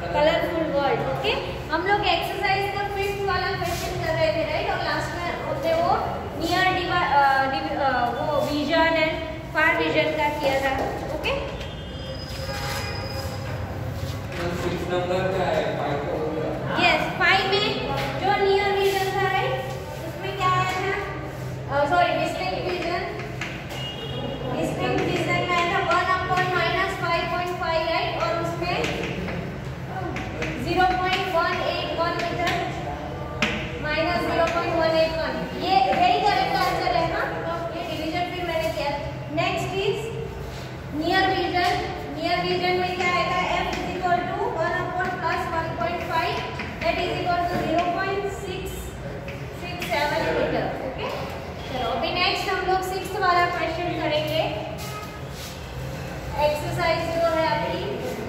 Colourful word. Okay, हम लोग exercise का 5th वाला क्वेश्चन कर रहे थे, राइट? और लास्ट में हमने वो नियर वो विजन एंड फार विजन का किया था। ओके, 6 नंबर का है 5 का। यस, 5 में जो नियर विजन था, राइट, उसमें क्या आया था? सॉरी, डिस्टिंक्ट विजन में आया था 1/-5.5, राइट? और उसमें 0.181 मीटर माइनस 0.181, ये यही करेक्ट आंसर है ना? ये डिवीजन फिर मैंने किया। Next is near vision. Near vision में क्या आएगा? f = 1/+1.5 that is equal to 0.667 metre. Okay, चलो अभी नेक्स्ट हम लोग 6th वाला क्वेश्चन करेंगे। एक्सरसाइज जो है आपकी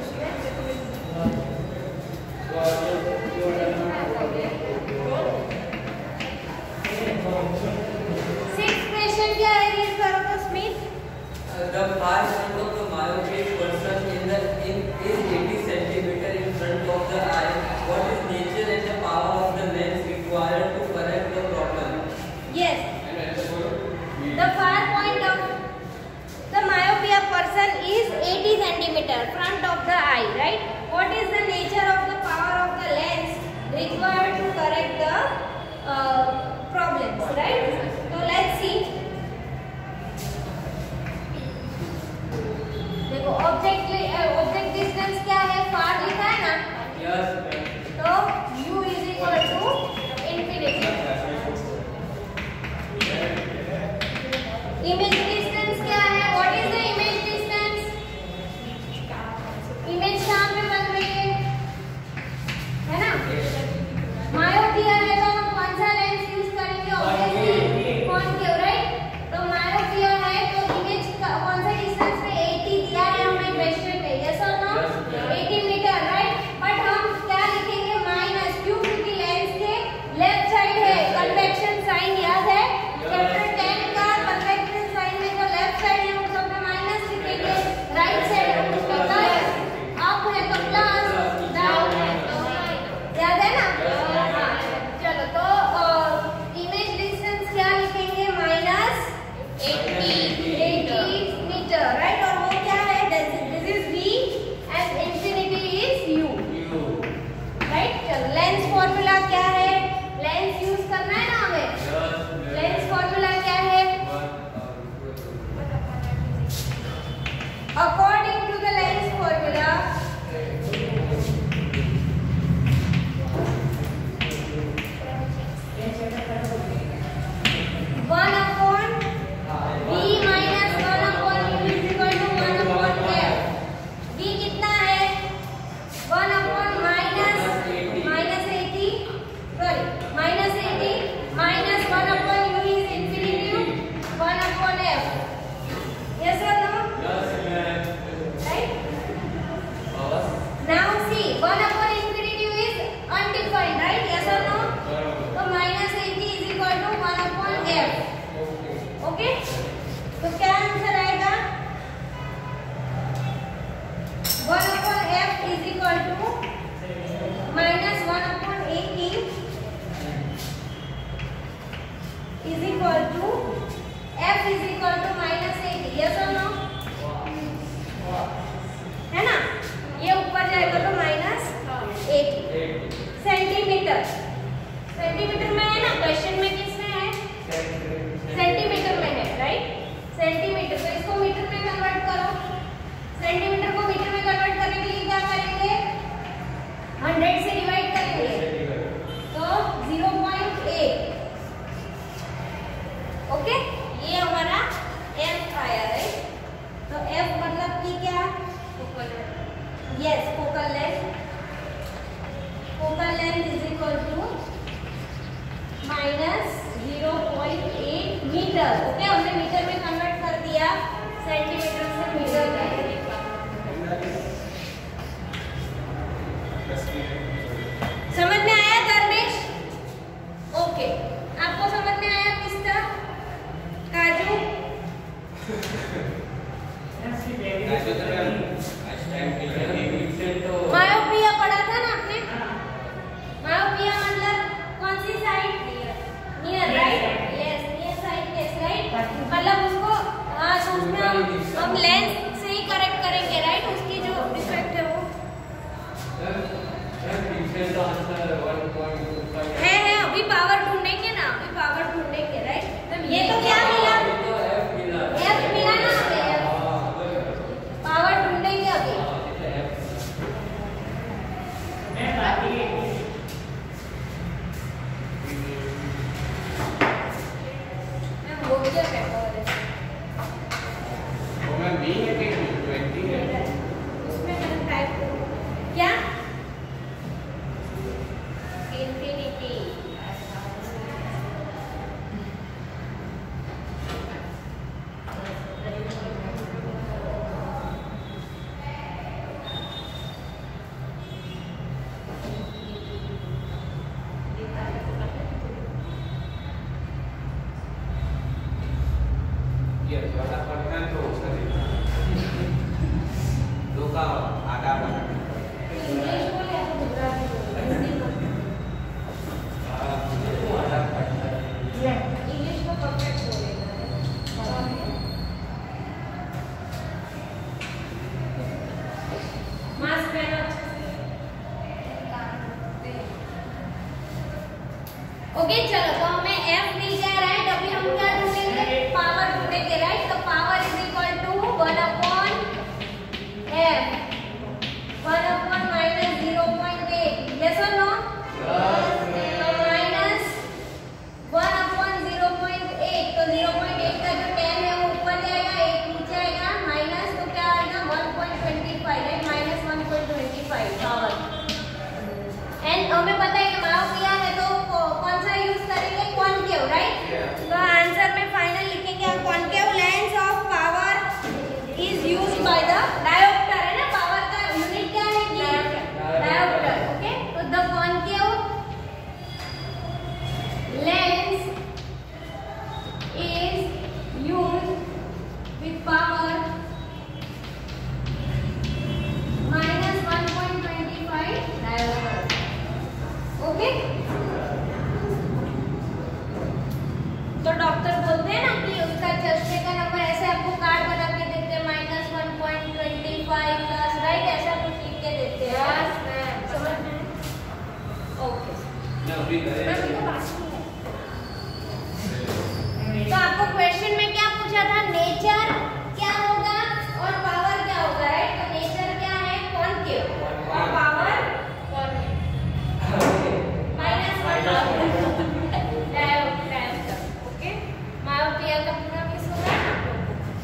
6th क्वेश्चन क्या है? रीड करो तो Smith. The far front of the myopic person is 80 centimeter in front of the eye. What is nature and the power of the lens required to correct the problem? Yes. The far point of the myopia person is 80 centimeter front of the eye, right? What is the nature of the power of the lens required to correct the problems, right? So let's see. देखो object distance क्या है? फार लिखा है ना? Yes. तो u = infinity। Image distance क्या है? What is the image distance? Image कहां पे बन रही है ना? मायोपिया है तो हम कौन सा लेंस यूज करेंगे? Obviously concave, right? तो मायोपिया है तो इमेज कौन सा डिस्टेंस पे? 80 दिया है हमें क्वेश्चन में, yes or no? 80 metre, right? But हम क्या लिखेंगे? माइनस, क्यों? क्योंकि लेंस के लेफ्ट साइड है कन्वेक्शन साइन, याद है चैप्टर 10 का? कन्वेक्शन साइन में जो लेफ्ट साइड है उस पे माइनस लिखेंगे, राइट साइड है उस पे प्लस, अप है तो प्लस, डाउन है तो माइनस, याद है ना? हाँ, चलो तो इमेज डिस्टेंस क्या लिखेंगे? -80 मीटर, राइट? और वो क्या है? This is v and infinity is u, right? चलो लेंस फॉर्मूला क्या है? लेंस यूज करना है ना हमें। लेंस फॉर्मूला क्या है? According to the lens formula, है ना? ये ऊपर जाएगा तो -80 सेंटीमीटर। सेंटीमीटर में है ना? क्वेश्चन में किस में है? सेंटीमीटर में है, राइट? सेंटीमीटर, तो इसको मीटर में कन्वर्ट करो। सेंटीमीटर को मीटर में कन्वर्ट करने के लिए क्या करेंगे? 100 से डिवाइड करेंगे तो 0.8। ओके, ये हमारा f आया, राइट? तो f मतलब कि क्या? Yes, focal length. Focal length is equal to -0.8 metre. Okay, हमने मीटर में कन्वर्ट कर दिया, सेंटीमीटर से मीटर में। समझ में आया धर्मेश? ओके, आपको समझ में आया पिस्ता? काजू? मायोपिया पढ़ा था near right, yes near side case right, मतलब उसको हाँ तो उसमें हम लेंस से ही करेक्ट करेंगे राइट, उसकी जो डिफेक्ट है वो है अभी पावर ढूंढेंगे ना, अभी पावर ढूंढेंगे राइट। ये तो क्या मिला, एफ मिला ना हमें, पावर ढूंढेंगे अभी। वो क्या कहता है उसमें मैंने टाइप क्या इंफिनिटी इंग्लिश बोले या तो गुजराती बोले, हिंदी बोले, इंग्लिश को परफेक्ट बोलेगा। मास्क पहनो ओके चलो, तो हमें F मिल गया राइट। अभी हम क्या ढूंढेंगे, पावर ढूंढेंगे राइट। तो power is equal to 1 upon F, 1 upon minus 0.8, yes or no? तो माइनस 1 अपॉन 0.8, तो 0.8 का जो 10 है वो ऊपर जाएगा, 8 नीचे आएगा, माइनस तो क्या आएगा 1.25 राइट, माइनस 1.25 पावर। एंड हमें पता है कि माओ किया है तो कौन सा यूज करेंगे, कॉनकेव राइट। तो आंसर में फाइनल लिखेंगे हम concave lens of power is used by the dioptre, है ना, पावर का यूनिट क्या है कि डायोप्टर। ओके, तो the concave lens is used with power minus 1.25 dioptre. Okay, तो डॉक्टर बोलते हैं ना कि उसका चश्मे का नंबर ऐसे आपको कार्ड बना के देते हैं, माइनस 1.25 प्लस राइट, ऐसा कुछ लिख के देते हैं, समझ में? ओके, तो आपको क्वेश्चन में क्या पूछा था, नेचर क्या होगा और पावर क्या होगा राइट। तो नेचर क्या है, कॉनकेव, और power minus 1 dioptre. Okay, myopia का पूरा मिस हो रहा है ना,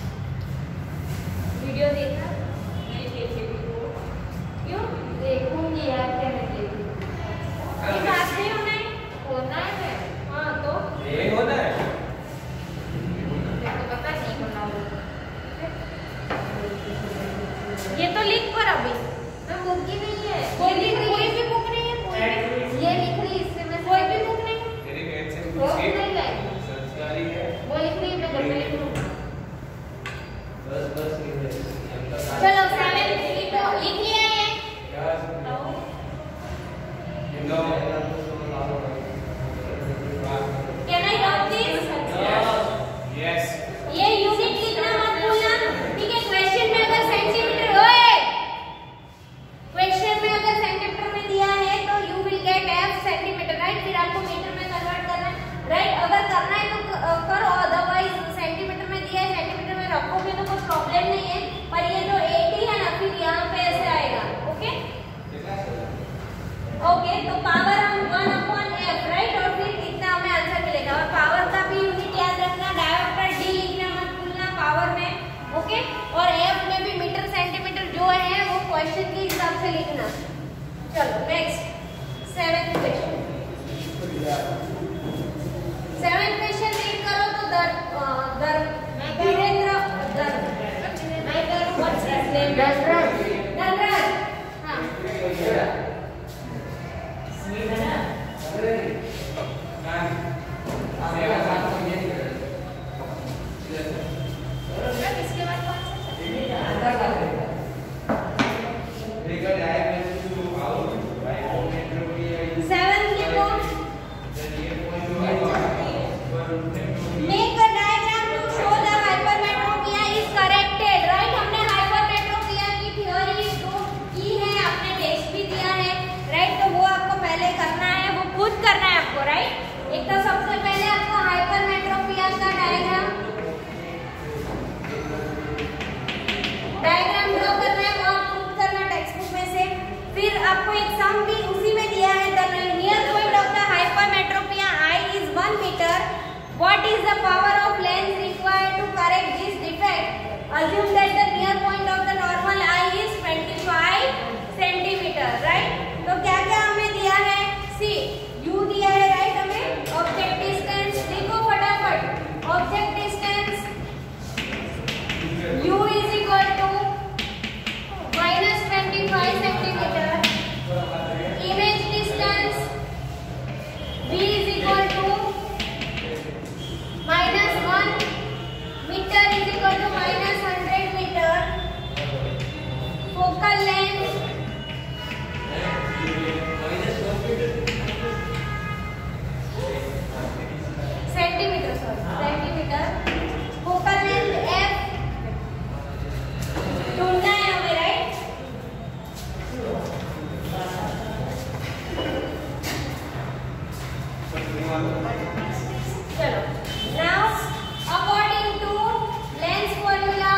वीडियो देखा नहीं देखे वीडियो, क्यों देखूंगी यार, क्या मैं देखूंगी, ये बात नहीं होना है हाँ तो यही होना है, तो पता नहीं होना होगा, ये तो लिख पर अभी मैं बुक ही नहीं है, कोई भी बुक नहीं है, ये लिख रही, इससे मैं कोई भी बुक नहीं है, तेरे कैसे वो पूछे नहीं लाई, संस्कारी है, वो लिख रही है, मैं घर पे लिख लूंगा। बस चलो 7 लिख लिया ये, can I drop this? Yes ये यूनिट लिखना मत भूलना, ठीक है। क्वेश्चन में अगर सेंटीमीटर होए, क्वेश्चन में अगर सेंटीमीटर में दिया है तो you will get F centimetre right, फिर आपको मीटर में कन्वर्ट करना है राइट। अगर करना है तो करो, अदरवाइज सेंटीमीटर में दिया है, सेंटीमीटर में रखोगे तो कोई प्रॉब्लम नहीं है, पर ये जो 80 है ना फिर यहाँ पे ऐसे आएगा। ओके ओके, तो पावर हम 1 अपॉन F राइट, और फिर कितना हमें आंसर मिलेगा। और पावर का भी यूनिट याद रखना, डायोप्टर D लिखना मत भूलना पावर में। ओके, और F में भी मीटर सेंटीमीटर जो है वो क्वेश्चन के हिसाब से लिखना। चलो next 7th question, 7th question read करो तो धीरेन्द्र धनराज हाँ इसके बाद कौन सा 7 लिखो, What is the power of lens required to correct this defect? Assume that the near point of the normal eye is 25 centimeter, right? तो क्या क्या हमें दिया है? See, u दिया है, right? हमें object distance लिखो फटाफट. Object distance u is equal to minus 25 centimeter. Image distance v is equal to minus 1 meter is equal to minus 100 meter. Focal length centimeter, centimeter. Focal length f ढूंढना है हमें, right? चलो, now according to lens formula,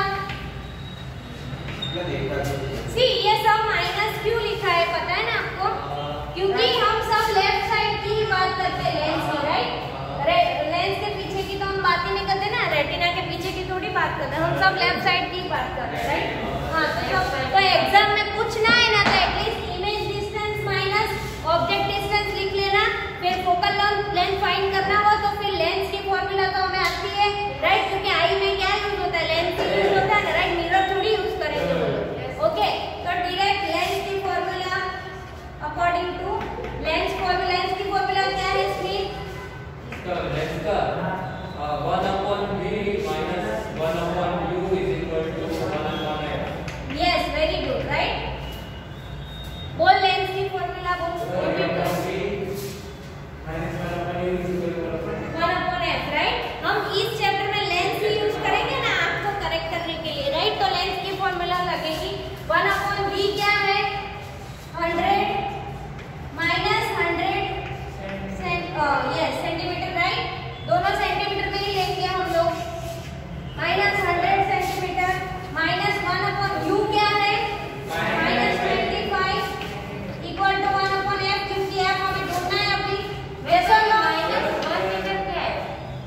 see ये सब minus क्यों लिखा है पता है ना आपको? क्योंकि हम सब लेफ्ट साइड की ही बात करते हैं लेंस की, राइट? लेंस के पीछे की तो हम बात ही नहीं करते ना, रेटिना के पीछे की थोड़ी बात करते हैं, हम सब लेफ्ट साइड की ही बात कर रहे हैं, राइट? हाँ, तो एग्जाम में पूछना है ना, तो at least image distance minus object distance लिख लेना, फिर फोकल लेंथ फाइंड करना हो तो फिर लेंस की फॉर्मूला तो हमें आती है, राइट? क्योंकि आई में क्या यूज होता है? लेंस यूज होता है ना, राइट? मिरर थोड़ी यूज करेंगे बोलो, ओके? तो डायरेक्ट लेंस की formula according to lens formula, lens की फॉर्मूला क्या है स्मिथ? लेंस का 1/v minus 1/u is equal to 1/f. Yes, very good, right? बोल लेंस की फॉर्मूला बोल. 1/v minus 1/u is equal to 1/f, right? हम इस चैप्टर में लेंस ही यूज करेंगे ना आपको करेक्ट करने के लिए, राइट? तो लेंस की फॉर्मूला लगेगी 1/v क्या है? 100 minus 100 सेंटीमीटर, राइट? दोनों सेंटीमीटर में ही लेंगे हम लोग. माइनस 100 सेंटीमीटर माइनस 1/u क्या है? माइनस 25 इक्वल टू 1/f, क्योंकि f हमें ढूंढना है अभी. वैसे माइनस 1 मीटर क्या है?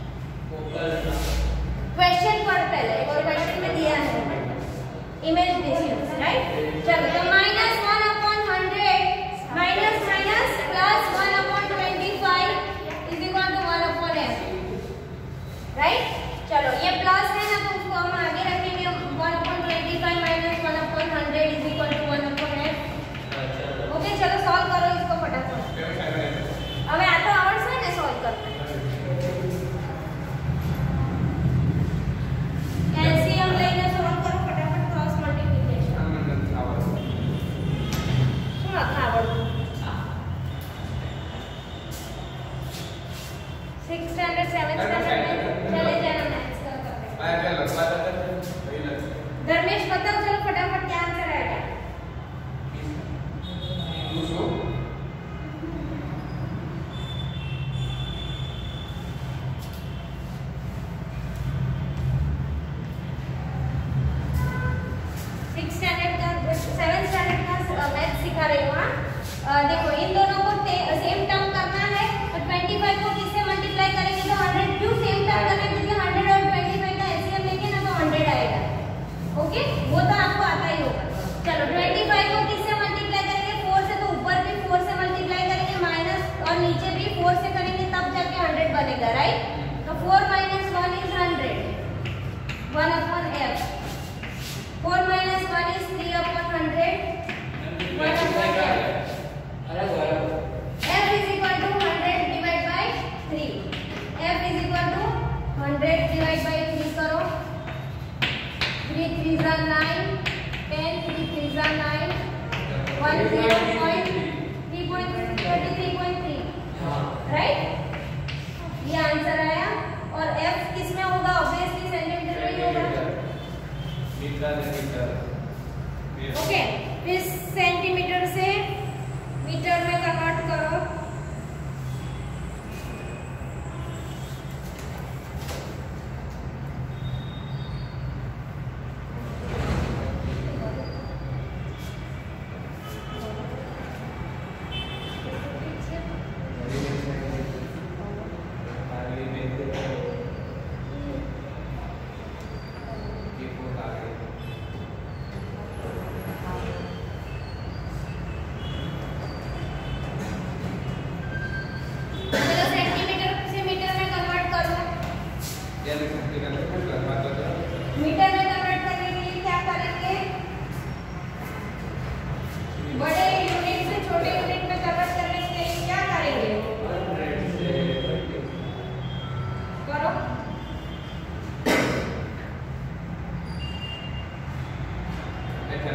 क्वेश्चन पढ़ पहले, और क्वेश्चन में दिया है इमेज डिस्टेंस, राइट? चलो, तो minus 1/100 minus minus plus 1/25 is equal to 1/f, right? चलो, ये प्लस है ना, तो उसको हम आगे रखेंगे. 1/25 minus 1/100 is equal to 1/f. Okay, चलो सॉल्व करो इसको फटाफट. હવે આ તો આવડશે ને સોલ્વ કરતા? एलसीएम લઈને સોલ્વ કરો ફટાફટ. ક્રોસ મલ્ટીપ્લિકેશન શું આવડતું? 6 स्टैंडर्ड 7 स्टैंडर्ड में चले जाना मैथ्स का करते. धर्मेश बताओ चलो फटाफट क्या आंसर आएगा? सिखा रही हूँ. देखो, इन दोनों को सेम टर्म करना है, और 25 को किससे मल्टीप्लाई करेंगे तो 100. क्यों सेम टर्म करना है? क्योंकि 100 और 25 का एलसीएम लेंगे ना तो 100 आएगा. ओके, वो तो आपको आता ही होगा. चलो, 25 को किससे मल्टीप्लाई करेंगे? 4 से. तो ऊपर भी 4 से मल्टीप्लाई करेंगे माइनस, और नीचे भी 4 से करेंगे तब जाके 100 बनेगा, राइट? तो 4 minus 1 is 100, 1/f. 4 minus 1 is 3/100, 1/f. F is equal to 100 divided by 3. F is equal to 100 divided by 3 करो. 3 3s are 9, 10 3 3s are 9, 1 3.33.3, right? ये आंसर आया. और F किस में होगा? ऑब्वियसली सेंटीमीटर में ही होगा. ओके, फिर सेंटीमीटर से मीटर में कन्वर्ट करो.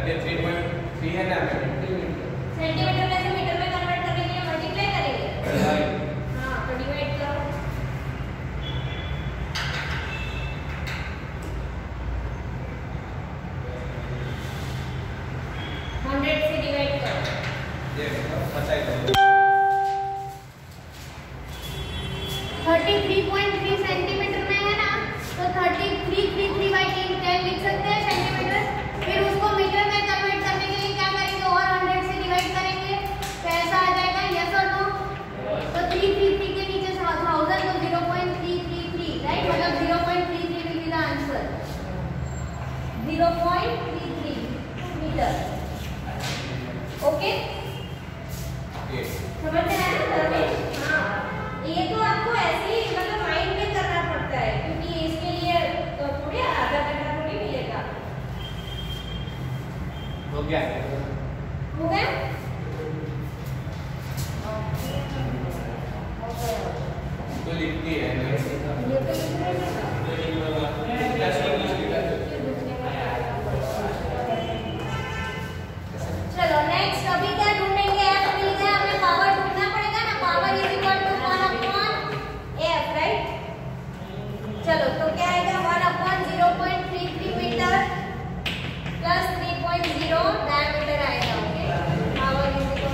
33.3 है ना सेंटीमीटर में से मीटर में कन्वर्ट करने के लिए मल्टीप्लाई करेंगे। हाँ, तो डिवाइड करो। 100 से डिवाइड करो। ये पता ही नहीं। 33.3 सेंटीमीटर में है ना, तो 3333/10 लिख सकते हैं सेंटीमीटर। फिर उसको मीटर में कन्वर्ट करने के लिए क्या करेंगे, और 100 से डिवाइड करेंगे, तो ऐसा आ जाएगा। Yes or no? तो 333 के नीचे 1000 तो 0.333, राइट? मतलब 0.33 will be the answer. 0.33 metre. Okay, समझ में आया ना? हाँ, ये तो आपको ऐसे ही मतलब माइंड में करना पड़ता है, क्योंकि इसके लिए तो थोड़ी आधा घंटा थोड़ी मिलेगा। हो गया? हो गया? तो लिखती है ये तो लिख रहे हैं। चलो नेक्स्ट, अभी क्या ढूंढेंगे? एफ मिल गया हमें, पावर ढूंढना पड़ेगा ना। Power is equal to 1/f, right? चलो, तो क्या आएगा? 1/0.33 मीटर प्लस 3.0 डायमीटर आएगा। Okay, power is equal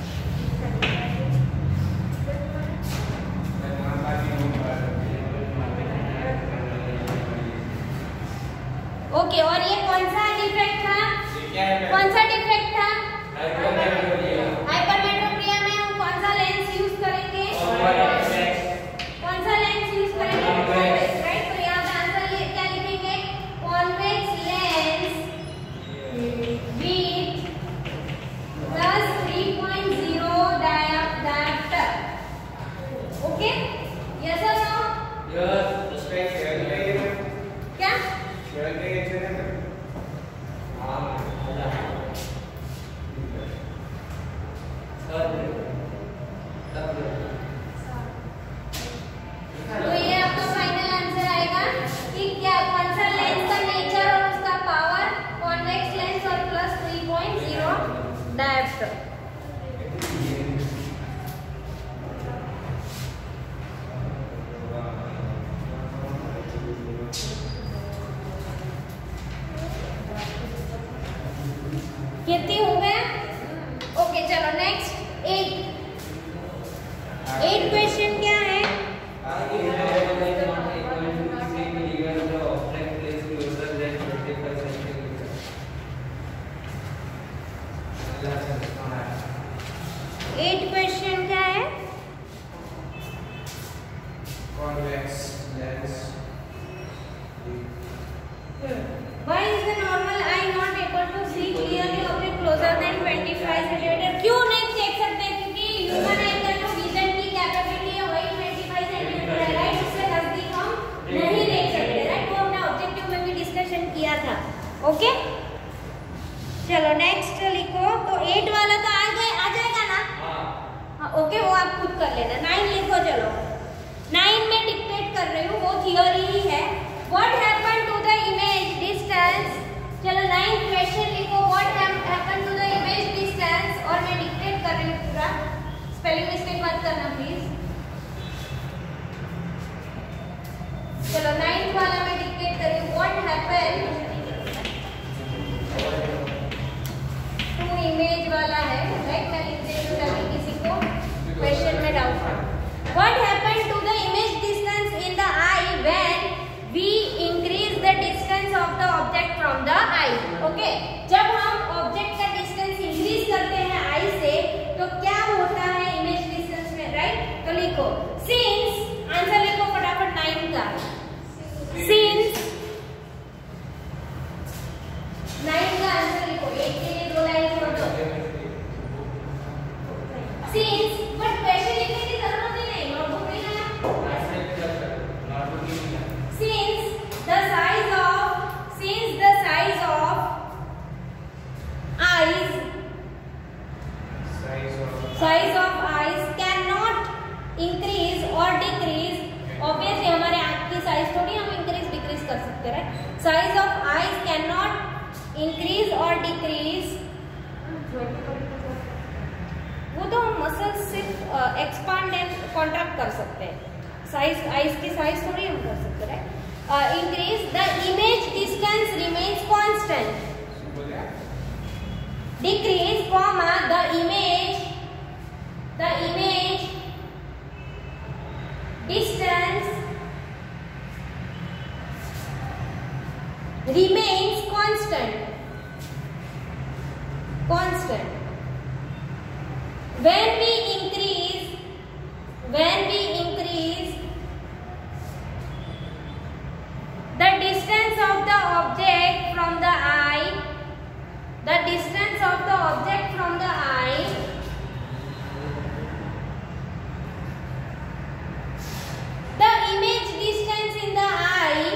okay. और ये कौन सा डिफेक्ट था? कौन सा डिफेक्ट था? हाइपरमेट्रोपिया में हम कौन सा लेंस यूज करेंगे? कौन सा लेंस यूज करेंगे? Convex, right? तो यहाँ पे आंसर क्या लिखेंगे? Convex lens with plus 3.0 diameter. Okay, yes or no? क्या? तो ये आपका फाइनल आंसर आएगा कि क्या कौन सा लेंस का नेचर और उसका पावर, कॉन्वेक्स लेंस और प्लस 3.0 डायमीटर। कितनी हो गया? ओके, चलो नेक्स्ट 8 क्वेश्चन क्या है? एट क्वेश्चन क्या है? Convex lens. Why is the normal eye not able to see clearly object closer than 25 centimeter? क्यों नहीं देख सकते? क्योंकि ह्यूमन आई का जो विजन की कैपेबिलिटी है वही 25 सेंटीमीटर है, राइट? उससे नजदीक हम नहीं देख सकते, राइट? वो हमने ऑब्जेक्टिव में भी डिस्कशन किया था। ओके, चलो नेक्स्ट लिखो। तो 8 वाला तो आ जाएगा ना? हाँ, ओके, वो आप खुद कर लेना। 9 लिखो। चलो 9 में डिक्टेट कर रही हूँ, वो थियोरी ही है। What happened to the image distance? चलो 9 क्वेश्चन लिखो। What happened to the image distance? और मैं डिक्टेट कर रही हूँ पूरा, स्पेलिंग मिस्टेक मत करना प्लीज। चलो 9th वाला मैं डिक्टेट कर रही हूँ। What happened to image वाला है, राइट? मैं लिख देती हूँ ताकि किसी को क्वेश्चन में डाउट हो। What happened to the image distance in the eye when we increase the distance of the object from the eye? Okay, जब हम ऑब्जेक्ट का डिस्टेंस इंक्रीज करते हैं आई से, तो क्या होता है इमेज डिस्टेंस में, राइट? तो लिखो सिंस, आंसर लिखो फटाफट 9 का। सिंस 9 का आंसर लिखो। 8 के लिए 2 लाइन छोड़ दो। सिंस, बट क्वेश्चन लिखने की जरूरत ही नहीं, नोटबुक में ना। Since the size of eyes cannot increase or decrease, obviously हमारे आँख की साइज थोड़ी हम इंक्रीज डिक्रीज कर सकते हैं, right? Size of eyes cannot increase or decrease, वो तो मसल्स सिर्फ एक्सपांड एंड कॉन्ट्रैक्ट कर सकते हैं, साइज आइज की साइज थोड़ी हम कर सकते हैं। Increase the image distance remains constant, decrease comma the image distance remains constant when we increase the distance of the object from the eye, the image distance in the eye,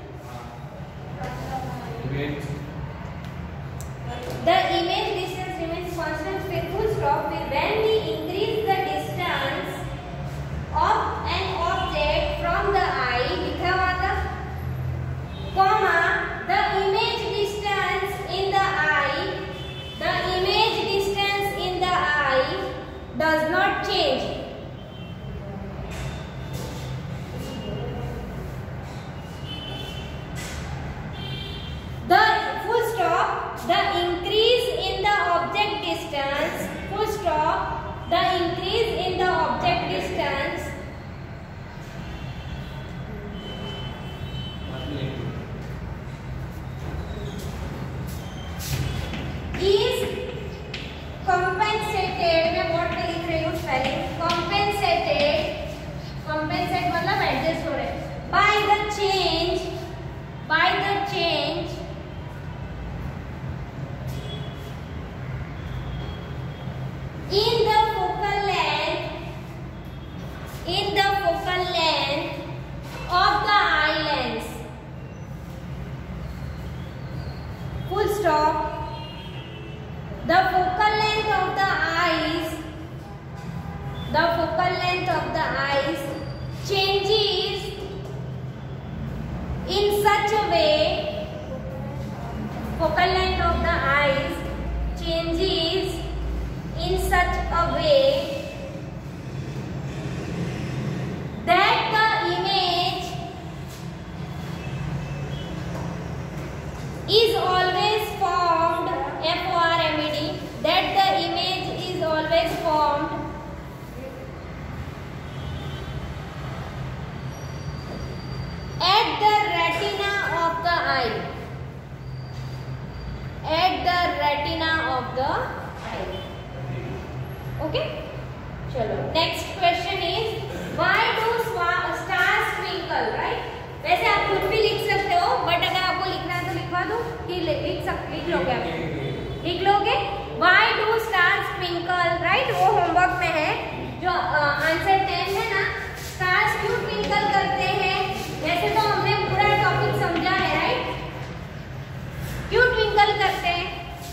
the image distance remains constant, फिर full stop, फिर when we increase the distance of an object from the eye, लिखा हुआ था, comma the image distance in the eye does not change. The full stop, the increase in the object distance, full stop, the increase in the object distance is compensated, मैं board पे लिख रही हूँ spelling, compensate मतलब adjust हो रहे हैं, by the change in the focal length of the eye lens, full stop, the focal length of the eyes changes in such a way, focal length of the eyes changes in such a way that the image is always formed, FORMED, that the image is always formed at the retina of the eye, okay? चलो next question is why do stars twinkle, right? वैसे आप कुछ भी लिख सकते हो, but अगर आपको लिखना है तो लिखवा दो कि लिख लोगे आप, लिख लोगे why do stars twinkle, right? वो होमवर्क में है, जो आंसर 10 है ना, stars क्यों twinkle करते हैं? वैसे तो हमने पूरा टॉपिक समझा है, राइट? क्यों ट्विंकल करते हैं?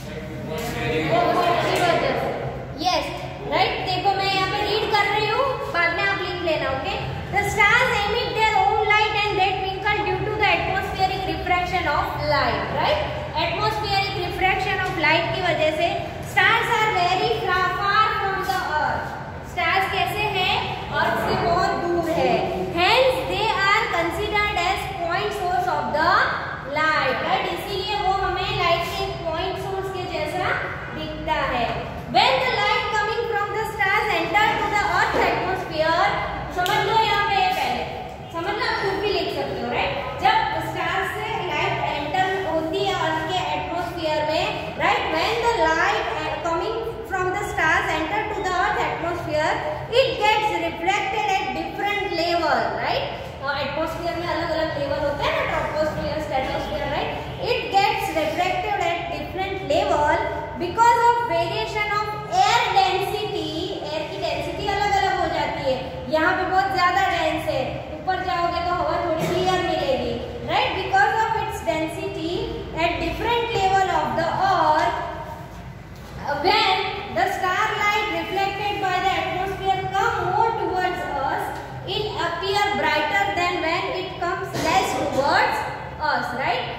Yes, right. देखो मैं यहाँ पे रीड कर रही हूँ, बाद में आप लिख लेना, okay? The stars emit their own light and they twinkle due to the atmospheric refraction of light, right? Atmospheric refraction of light की वजह से stars are very far from the earth. Stars कैसे हैं? अर्थ से बहुत दूर है। Hence they are considered as point source of the light, right? इसीलिए वो हमें लाइट के पॉइंट सोर्स के जैसा दिखता है। When the light coming from the stars enter to the earth atmosphere, समझ लो यहाँ पे पहले, समझ लो, आप खुद भी लिख सकते हो, राइट? जब स्टार से लाइट एंटर होती है अर्थ के एटमॉस्फेयर में, right? When the light coming from the stars enter to the earth atmosphere, it gets reflected at different level, right? Atmosphere में अलग अलग लेवल होते हैं ना, troposphere, stratosphere, right? It gets reflected at different level because of variation of air density. Air की density अलग अलग हो जाती है, यहाँ पे बहुत ज्यादा डेंस है, ऊपर जाओगे तो हवा थोड़ी क्लियर मिलेगी, right? Because of its density at different level of the earth, when the starlight reflected by the atmosphere come more towards us, it appear brighter than when it comes less towards us, right?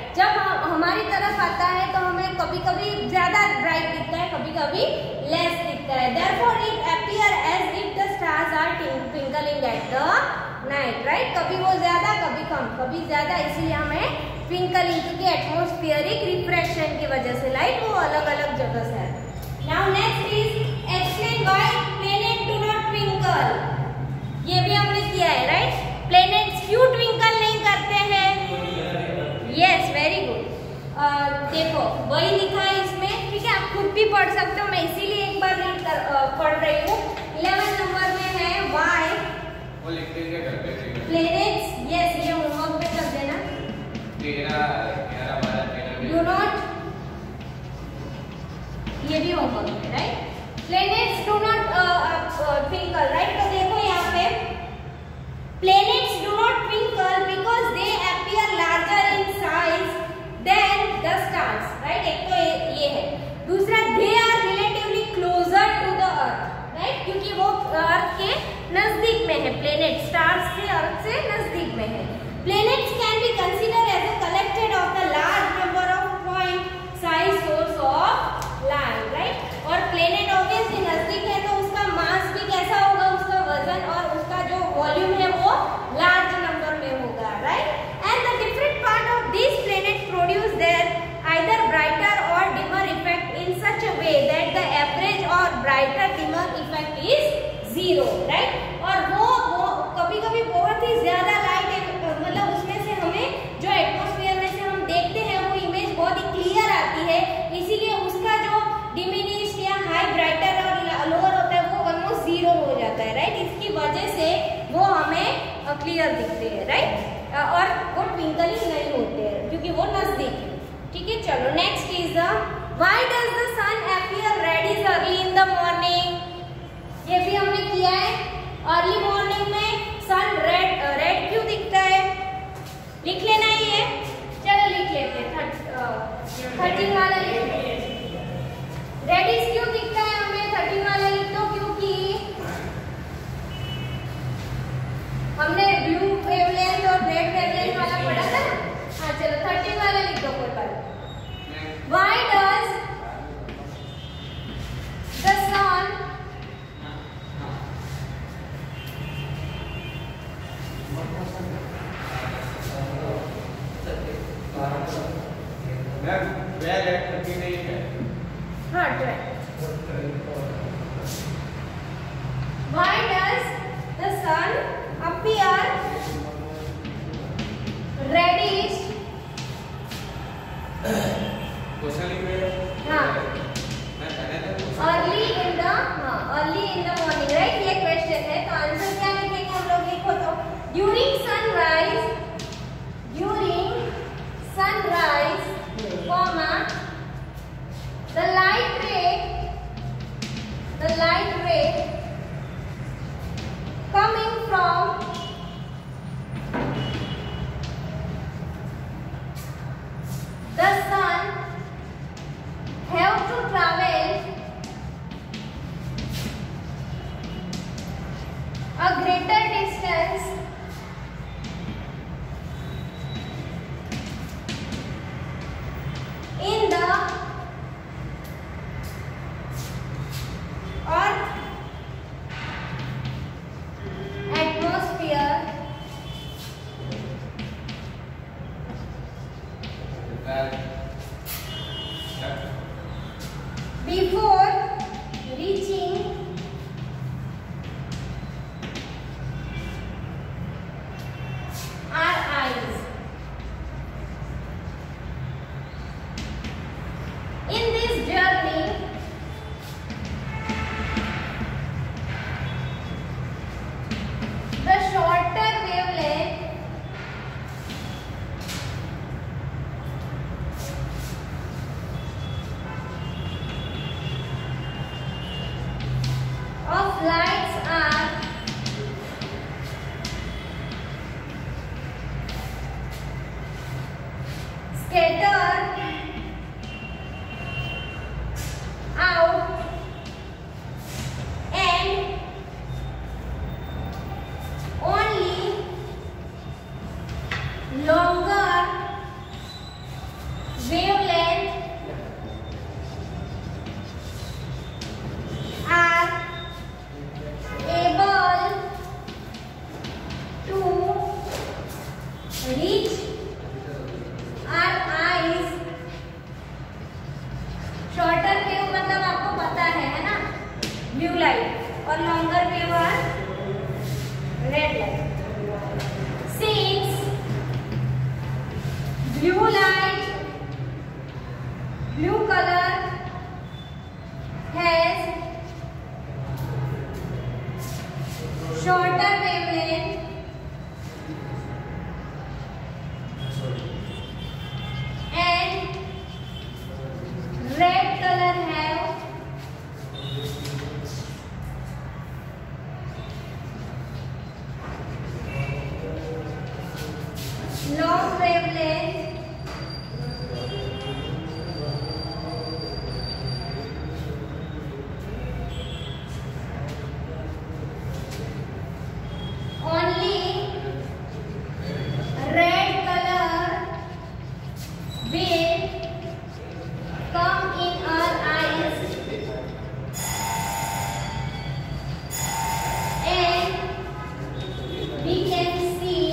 कभी less दिखता है। Therefore it appear as if the stars are twinkling at the night, right? कभी वो ज्यादा कभी कम, कभी ज्यादा, इसीलिए हमें ट्विंकलिंग, क्योंकि एटमॉस्फेरिक रिफ्रैक्शन की वजह से लाइट वो अलग अलग जगह से है। Now next is explain why planet do not twinkle. ये भी हमने किया है, राइट? प्लैनेट्स क्यों ट्विंकल नहीं करते हैं? Yes, very good. देखो वही लिखा है इसमें, ठीक है, आप खुद भी पढ़ सकते हो, मैं इसीलिए एक बार पढ़ रही हूँ। 11 नंबर में है why वो लिखते क्या करते हैं? प्लैनेट्स, यस, ये होमवर्क में कर देना। 13, 11, 12, 13 डू नॉट, ये भी होमवर्क में, right? Planets do not twinkle, right? तो देखो यहाँ पे planets do not twinkle because they appear larger in size than the stars, right? एक तो ये है। दूसरा, they are relatively closer to the earth, right? क्योंकि वो अर्थ के नजदीक में है, planet stars से अर्थ से नजदीक में है। Planets can be considered as a collected of the large number of point size source of light, right? और planet obviously नजदीक है तो उसका मास भी कैसा होगा, उसका वजन और उसका जो वॉल्यूम है वो लार्ज नंबर में होगा, right? And the different part of this planet produce their either brighter or dimmer effect in such a way that the average or brighter dimmer effect is 0, right? और वो कभी-कभी बहुत ही ज्यादा light, मतलब उसमें से हमें जो एटमॉस्फेयर में से हम देखते हैं वो इमेज बहुत ही क्लियर आती है, इसीलिए उसका जो डिमिनिश्ड या हाई ब्राइटर और लोअर होता है वो ऑलमोस्ट 0 हो जाता है, राइट? इसकी वजह से वो हमें क्लियर दिखते हैं, राइट? और वो ट्विंकलिंग नहीं होते हैं क्योंकि वो नजदीक है, ठीक है? चलो next is why does the sun appear reddish early in the morning? ये भी हमने किया है। अर्ली मॉर्निंग में सन रेड क्यों दिखता है? लिख लेना ही है, चलो लिख लेते हैं। 13 वाला लिख, रेडिश क्यों दिखता है हमें? 13 वाला लिख दो, क्योंकि हमने ब्लू वेवलेंथ और रेड वेवलेंथ वाला पढ़ा था ना। हाँ चलो 13 वाला लिख दो कोई बात। Why does the sun where at 30 नहीं है? हाँ right. Why does the sun appear reddish? Question लिख रहे हो? हाँ। मैं कहने था early in the morning, right? ये क्वेश्चन है, तो आंसर क्या लिखेंगे हम लोग? लिखो तो during sunrise, comma the light ray coming from the sun have to travel a greater distance in the earth atmosphere before reaching our eyes. In this journey, the shorter wavelength of lights are scattered out and only longer wavelength blue color has shorter wavelength and red color have long wavelength only red color will come in our eyes and we can see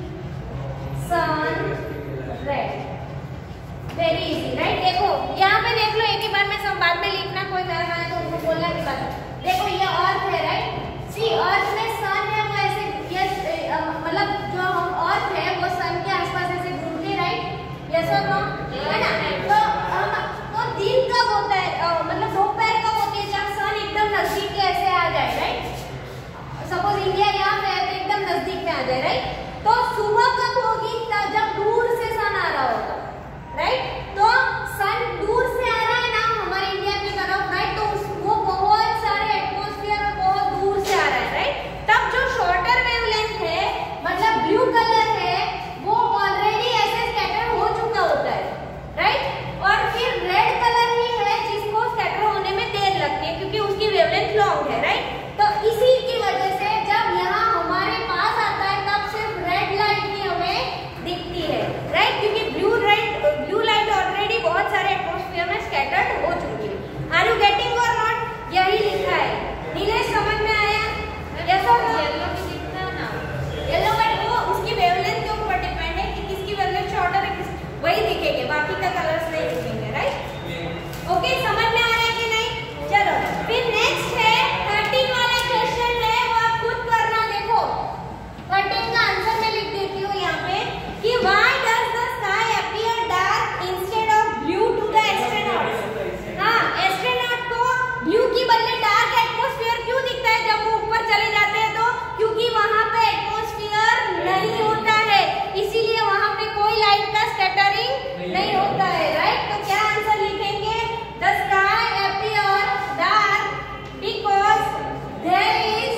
sun red. Very easy, right? देखो यहाँ पे देख लो, एक ही बार में सब बाद में लिखना, कोई करना है तो उनको बोलना की बात है। देखो ये अर्थ है, राइट? सी अर्थ में सन है, वो ऐसे मतलब जो हम अर्थ है वो सन के आसपास ऐसे घूमते, राइट? यस और नो, है ना? तो दिन कब होता है, मतलब दोपहर कब होती है जब सन एकदम नजदीक के ऐसे आ जाए, राइट? सपोज इंडिया यहाँ पे है तो एकदम नजदीक में आ जाए, राइट? तो सुबह कब होगी जब दूर से सन आ रहा होगा, राइट? तो सन दूर से आ रहा है ना हमारे इंडिया की तरफ, राइट? तो वो बहुत सारे एटमॉस्फेयर और बहुत दूर से आ रहा है, राइट? तब जो शॉर्टर वेवलेंथ है, मतलब ब्लू कलर है, वो ऑलरेडी ऐसे स्कैटर हो चुका होता है, राइट? और फिर रेड कलर ही है जिसको स्कैटर होने में देर लगती है क्योंकि उसकी वेवलेंथ लॉन्ग है, राइट? तो इसी की वजह से जब यहाँ हमारे पास आता है तब सिर्फ रेड लाइट ही हमें दिखती है, राइट? क्योंकि ब्लू लाइट ऑलरेडी बहुत सारे एटमॉस्फेयर में स्कैटर्ड हो चुकी है। Are you getting or not? यही लिखा है। नीलेश समझ में आया? Yes or no? येलो भी दिखता है ना, येलो बट वो उसकी वेवलेंथ के ऊपर डिपेंड है कि किसकी वेवलेंथ शॉर्टर है, वही दिखेंगे, बाकी का कलर्स नहीं दिखेंगे, राइट? ओके, समझ में आ रहा है कि नहीं? चलो फिर नेक्स्ट है 13 वाला क्वेश्चन है, वो आप खुद करना। देखो 13 का आंसर मैं लिख देती हूँ यहाँ पे कि why does the sky appear dark instead of blue to the astronauts? हाँ, एस्ट्रोनॉट को ब्लू की बदले डार्क एटमॉस्फेयर क्यों दिखता है जब वो ऊपर चले जाते हैं? तो क्योंकि वहाँ पे एटमॉस्फेयर नहीं होता है, इसीलिए वहाँ पे कोई लाइट का स्कैटरिंग नहीं होता है, राइट? तो क्या आंसर लिखेंगे? The sky appear dark because there is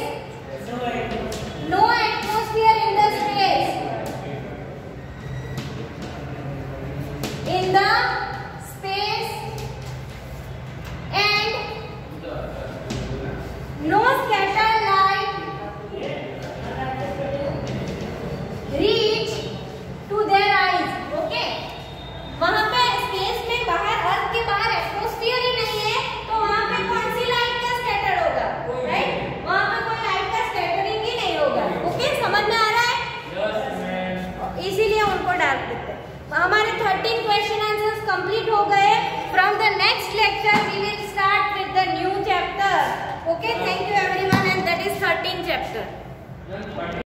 no atmosphere in the space. In the space and no scattered light reach to their eyes. Okay? वहाँ पे स्पेस में बाहर, अर्थ के बाहर एटमॉस्फेयर ही नहीं है, तो वहाँ पे कौन सी लाइट का स्कैटर होगा, राइट? वहाँ पे कोई लाइट का स्कैटरिंग ही नहीं होगा। ओके, समझ में आ रहा है? इसीलिए उनको डार्क दिखता है। हमारे 13 क्वेश्चन आंसर्स कंप्लीट हो गए। From the next lecture we will start with the new chapter. Okay, thank you everyone, and that is 13 chapter.